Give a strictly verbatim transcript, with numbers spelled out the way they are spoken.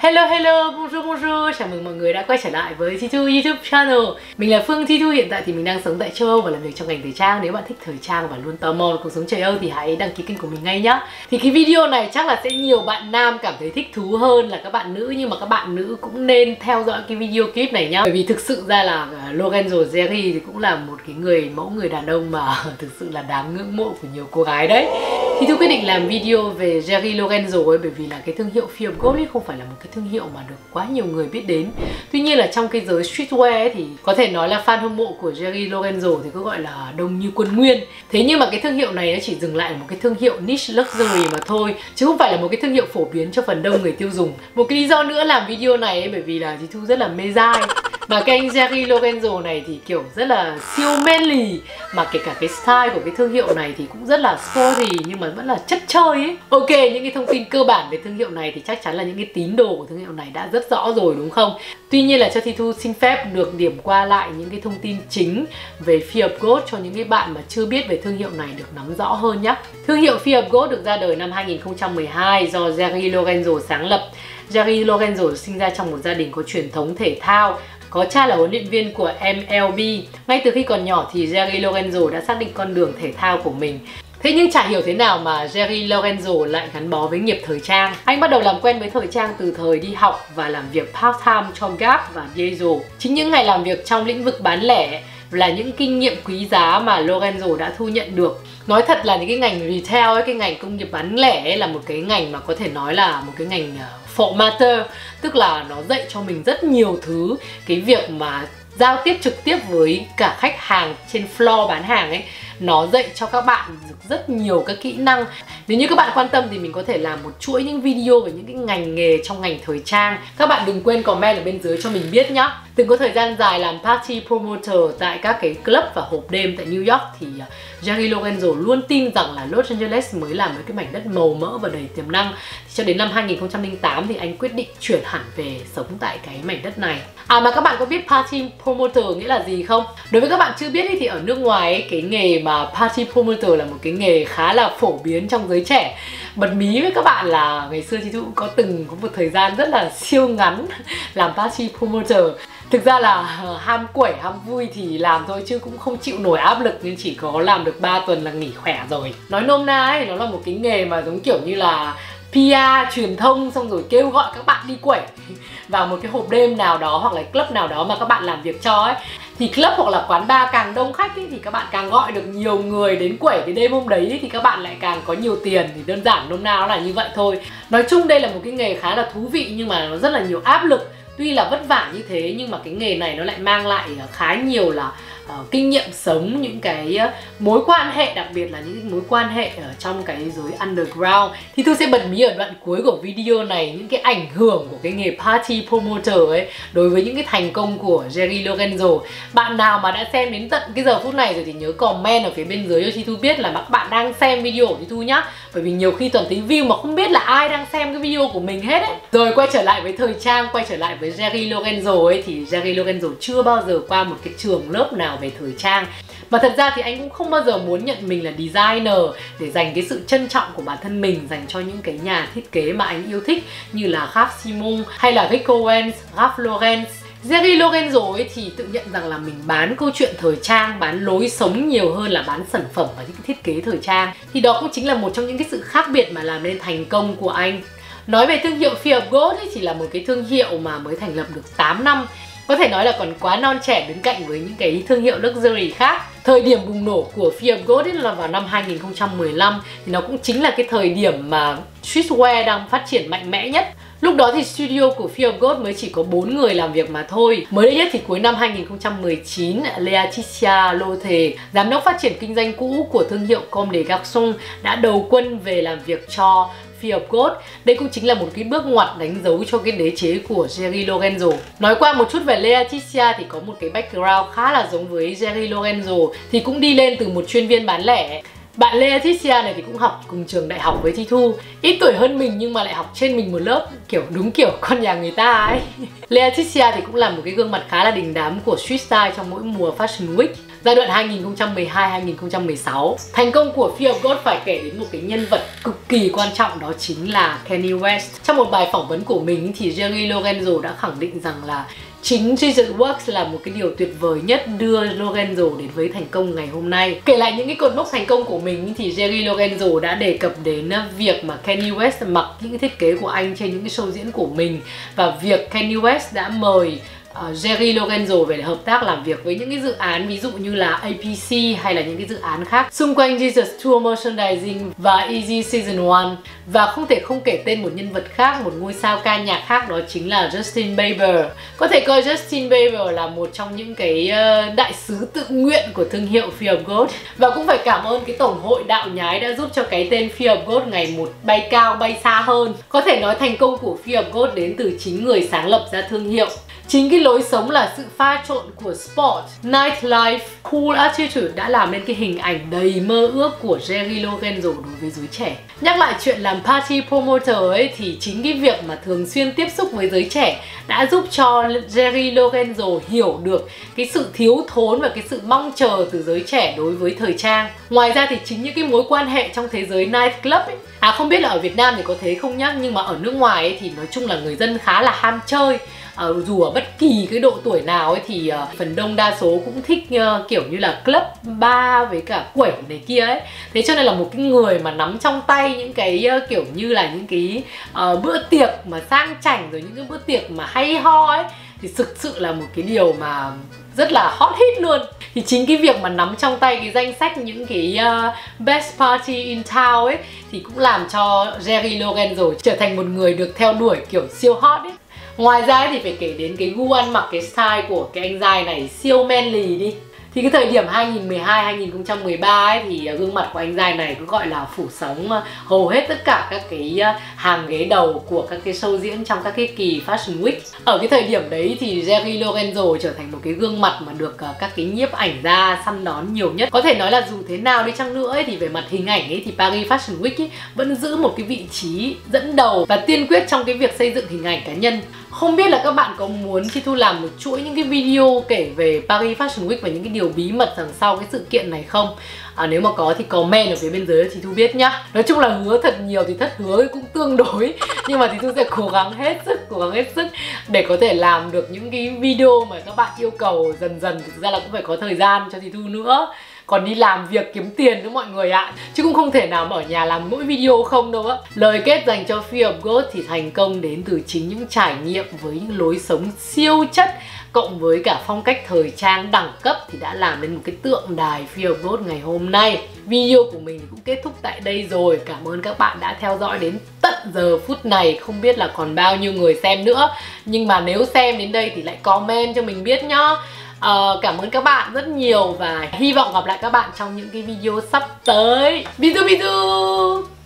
Hello hello, bonjour bonjour, chào mừng mọi người đã quay trở lại với Chi Thu YouTube channel. Mình là Phương Chi Thu, hiện tại thì mình đang sống tại châu Âu và làm việc trong ngành thời trang. Nếu bạn thích thời trang và luôn tò mò về cuộc sống châu Âu thì hãy đăng ký kênh của mình ngay nhá. Thì cái video này chắc là sẽ nhiều bạn nam cảm thấy thích thú hơn là các bạn nữ, nhưng mà các bạn nữ cũng nên theo dõi cái video clip này nhá. Bởi vì thực sự ra là Lorenzo Jerry thì cũng là một cái người mẫu người đàn ông mà thực sự là đáng ngưỡng mộ của nhiều cô gái đấy. Thì tôi quyết định làm video về Jerry Lorenzo ấy, bởi vì là cái thương hiệu Fear of God ấy không phải là một cái thương hiệu mà được quá nhiều người biết đến. Tuy nhiên là trong cái giới streetwear ấy, thì có thể nói là fan hâm mộ của Jerry Lorenzo thì cứ gọi là đông như quân nguyên. Thế nhưng mà cái thương hiệu này nó chỉ dừng lại ở một cái thương hiệu niche luxury mà thôi, chứ không phải là một cái thương hiệu phổ biến cho phần đông người tiêu dùng. Một cái lý do nữa làm video này ấy, bởi vì là Chí Thu rất là mê dai. Và cái anh Jerry Lorenzo này thì kiểu rất là siêu manly, mà kể cả cái style của cái thương hiệu này thì cũng rất là sporty nhưng mà vẫn là chất chơi ấy. Ok, những cái thông tin cơ bản về thương hiệu này thì chắc chắn là những cái tín đồ của thương hiệu này đã rất rõ rồi đúng không? Tuy nhiên là cho Thi Thu xin phép được điểm qua lại những cái thông tin chính về Fear of God cho những cái bạn mà chưa biết về thương hiệu này được nắm rõ hơn nhé. Thương hiệu Fear of God được ra đời năm hai nghìn không trăm mười hai do Jerry Lorenzo sáng lập. Jerry Lorenzo sinh ra trong một gia đình có truyền thống thể thao. Có cha là huấn luyện viên của em lờ bê. Ngay từ khi còn nhỏ thì Jerry Lorenzo đã xác định con đường thể thao của mình. Thế nhưng chả hiểu thế nào mà Jerry Lorenzo lại gắn bó với nghiệp thời trang. Anh bắt đầu làm quen với thời trang từ thời đi học và làm việc part-time cho Gap và Diesel. Chính những ngày làm việc trong lĩnh vực bán lẻ là những kinh nghiệm quý giá mà Lorenzo đã thu nhận được. Nói thật là những cái ngành retail ấy, cái ngành công nghiệp bán lẻ ấy, là một cái ngành mà có thể nói là một cái ngành formatter, tức là nó dạy cho mình rất nhiều thứ. Cái việc mà giao tiếp trực tiếp với cả khách hàng trên floor bán hàng ấy, nó dạy cho các bạn được rất nhiều các kỹ năng. Nếu như các bạn quan tâm thì mình có thể làm một chuỗi những video về những cái ngành nghề trong ngành thời trang. Các bạn đừng quên comment ở bên dưới cho mình biết nhá. Từng có thời gian dài làm party promoter tại các cái club và hộp đêm tại New York thì Jerry Lorenzo luôn tin rằng là Los Angeles mới là một cái mảnh đất màu mỡ và đầy tiềm năng. Thì cho đến năm hai nghìn không trăm lẻ tám thì anh quyết định chuyển hẳn về sống tại cái mảnh đất này. À mà các bạn có biết party promoter nghĩa là gì không? Đối với các bạn chưa biết thì ở nước ngoài ấy, cái nghề mà party promoter là một cái nghề khá là phổ biến trong giới trẻ. Bật mí với các bạn là ngày xưa Chị Thu cũng có từng có một thời gian rất là siêu ngắn làm party promoter. Thực ra là ham quẩy, ham vui thì làm thôi chứ cũng không chịu nổi áp lực, nên chỉ có làm được ba tuần là nghỉ khỏe rồi. Nói nôm na ấy, nó là một cái nghề mà giống kiểu như là pê e, truyền thông, xong rồi kêu gọi các bạn đi quẩy vào một cái hộp đêm nào đó hoặc là club nào đó mà các bạn làm việc cho ấy. Thì club hoặc là quán bar càng đông khách ấy, thì các bạn càng gọi được nhiều người đến quẩy cái đêm hôm đấy ấy, thì các bạn lại càng có nhiều tiền. Thì đơn giản nôm na nó là như vậy thôi. Nói chung đây là một cái nghề khá là thú vị nhưng mà nó rất là nhiều áp lực. Tuy là vất vả như thế nhưng mà cái nghề này nó lại mang lại khá nhiều là uh, kinh nghiệm sống, những cái uh, mối quan hệ, đặc biệt là những mối quan hệ ở trong cái giới underground. Thì tôi sẽ bật mí ở đoạn cuối của video này những cái ảnh hưởng của cái nghề party promoter ấy đối với những cái thành công của Jerry Lorenzo. Bạn nào mà đã xem đến tận cái giờ phút này rồi thì nhớ comment ở phía bên dưới cho Chi Thu biết là các bạn đang xem video của Chi Thu nhá. Bởi vì nhiều khi toàn thấy view mà không biết là ai đang xem cái video của mình hết ấy. Rồi quay trở lại với thời trang, quay trở lại với Jerry Lorenzo ấy, thì Jerry Lorenzo chưa bao giờ qua một cái trường lớp nào về thời trang. Mà thật ra thì anh cũng không bao giờ muốn nhận mình là designer để dành cái sự trân trọng của bản thân mình dành cho những cái nhà thiết kế mà anh yêu thích như là Raf Simons hay là Rick Owens, Ralph Lauren. Jerry Lorenzo ấy thì tự nhận rằng là mình bán câu chuyện thời trang, bán lối sống nhiều hơn là bán sản phẩm và những cái thiết kế thời trang. Thì đó cũng chính là một trong những cái sự khác biệt mà làm nên thành công của anh. Nói về thương hiệu Fear of God ấy, chỉ là một cái thương hiệu mà mới thành lập được tám năm. Có thể nói là còn quá non trẻ đứng cạnh với những cái thương hiệu luxury khác. Thời điểm bùng nổ của Fear of God ấy là vào năm hai nghìn không trăm mười lăm. Thì nó cũng chính là cái thời điểm mà streetwear đang phát triển mạnh mẽ nhất. Lúc đó thì studio của Fear of God mới chỉ có bốn người làm việc mà thôi. Mới đây nhất thì cuối năm hai nghìn không trăm mười chín, Laetitia Lothe, giám đốc phát triển kinh doanh cũ của thương hiệu Comme des Garçons, đã đầu quân về làm việc cho Fear of God. Đây cũng chính là một cái bước ngoặt đánh dấu cho cái đế chế của Jerry Lorenzo. Nói qua một chút về Laetitia thì có một cái background khá là giống với Jerry Lorenzo, thì cũng đi lên từ một chuyên viên bán lẻ. Bạn Laetitia này thì cũng học cùng trường đại học với Chi Thu. Ít tuổi hơn mình nhưng mà lại học trên mình một lớp, kiểu đúng kiểu con nhà người ta ấy. Laetitia thì cũng là một cái gương mặt khá là đình đám của street style trong mỗi mùa Fashion Week. giai đoạn hai nghìn không trăm mười hai đến hai nghìn không trăm mười sáu. Thành công của Fear of God phải kể đến một cái nhân vật cực kỳ quan trọng, đó chính là Kanye West. Trong một bài phỏng vấn của mình thì Jerry Lorenzo đã khẳng định rằng là chính Jesus Works là một cái điều tuyệt vời nhất đưa Lorenzo đến với thành công ngày hôm nay. Kể lại những cái cột mốc thành công của mình thì Jerry Lorenzo đã đề cập đến việc mà Kanye West mặc những cái thiết kế của anh trên những cái show diễn của mình, và việc Kanye West đã mời Uh, Jerry Lorenzo về để hợp tác làm việc với những cái dự án ví dụ như là A P C hay là những cái dự án khác xung quanh Jesus Tour Merchandising và Easy Season một. Và không thể không kể tên một nhân vật khác, một ngôi sao ca nhạc khác, đó chính là Justin Bieber. Có thể coi Justin Bieber là một trong những cái uh, đại sứ tự nguyện của thương hiệu Fear of God. Và cũng phải cảm ơn cái tổng hội đạo nhái đã giúp cho cái tên Fear of God ngày một bay cao bay xa hơn. Có thể nói thành công của Fear of God đến từ chính người sáng lập ra thương hiệu. Chính cái lối sống là sự pha trộn của sport, nightlife, cool attitude đã làm nên cái hình ảnh đầy mơ ước của Jerry Lorenzo đối với giới trẻ. Nhắc lại chuyện làm party promoter ấy thì chính cái việc mà thường xuyên tiếp xúc với giới trẻ đã giúp cho Jerry Lorenzo hiểu được cái sự thiếu thốn và cái sự mong chờ từ giới trẻ đối với thời trang. Ngoài ra thì chính những cái mối quan hệ trong thế giới nightclub ấy, à không biết là ở Việt Nam thì có thế không nhá, nhưng mà ở nước ngoài ấy thì nói chung là người dân khá là ham chơi. À, dù ở bất kỳ cái độ tuổi nào ấy thì uh, phần đông đa số cũng thích uh, kiểu như là club, bar với cả quẩy này kia ấy. Thế cho nên là một cái người mà nắm trong tay những cái uh, kiểu như là những cái uh, bữa tiệc mà sang chảnh, rồi những cái bữa tiệc mà hay ho ấy, thì thực sự là một cái điều mà rất là hot hit luôn. Thì chính cái việc mà nắm trong tay cái danh sách những cái uh, best party in town ấy thì cũng làm cho Jerry Lorenzo trở thành một người được theo đuổi kiểu siêu hot ấy. Ngoài ra thì phải kể đến cái gu ăn mặc, cái style của cái anh giai này siêu manly đi. Thì cái thời điểm hai nghìn không trăm mười hai đến hai nghìn không trăm mười ba ấy thì gương mặt của anh giai này cũng gọi là phủ sóng hầu hết tất cả các cái hàng ghế đầu của các cái show diễn trong các cái kỳ Fashion Week. Ở cái thời điểm đấy thì Jerry Lorenzo trở thành một cái gương mặt mà được các cái nhiếp ảnh gia săn đón nhiều nhất. Có thể nói là dù thế nào đi chăng nữa ấy, thì về mặt hình ảnh ấy thì Paris Fashion Week ấy vẫn giữ một cái vị trí dẫn đầu và tiên quyết trong cái việc xây dựng hình ảnh cá nhân. Không biết là các bạn có muốn Chi Thu làm một chuỗi những cái video kể về Paris Fashion Week và những cái điều bí mật đằng sau cái sự kiện này không? À, nếu mà có thì comment ở phía bên dưới Chi Thu biết nhá. Nói chung là hứa thật nhiều thì thất hứa cũng tương đối, nhưng mà Chi Thu sẽ cố gắng hết sức, cố gắng hết sức để có thể làm được những cái video mà các bạn yêu cầu dần dần. Thực ra là cũng phải có thời gian cho Chi Thu nữa, còn đi làm việc kiếm tiền nữa mọi người ạ, chứ cũng không thể nào mà ở nhà làm mỗi video không đâu á. Lời kết dành cho Fear of God thì thành công đến từ chính những trải nghiệm với những lối sống siêu chất cộng với cả phong cách thời trang đẳng cấp thì đã làm nên một cái tượng đài Fear of God ngày hôm nay. Video của mình cũng kết thúc tại đây rồi. Cảm ơn các bạn đã theo dõi đến tận giờ phút này. Không biết là còn bao nhiêu người xem nữa, nhưng mà nếu xem đến đây thì lại comment cho mình biết nhá. Uh, cảm ơn các bạn rất nhiều và hy vọng gặp lại các bạn trong những cái video sắp tới. Bisous bisous.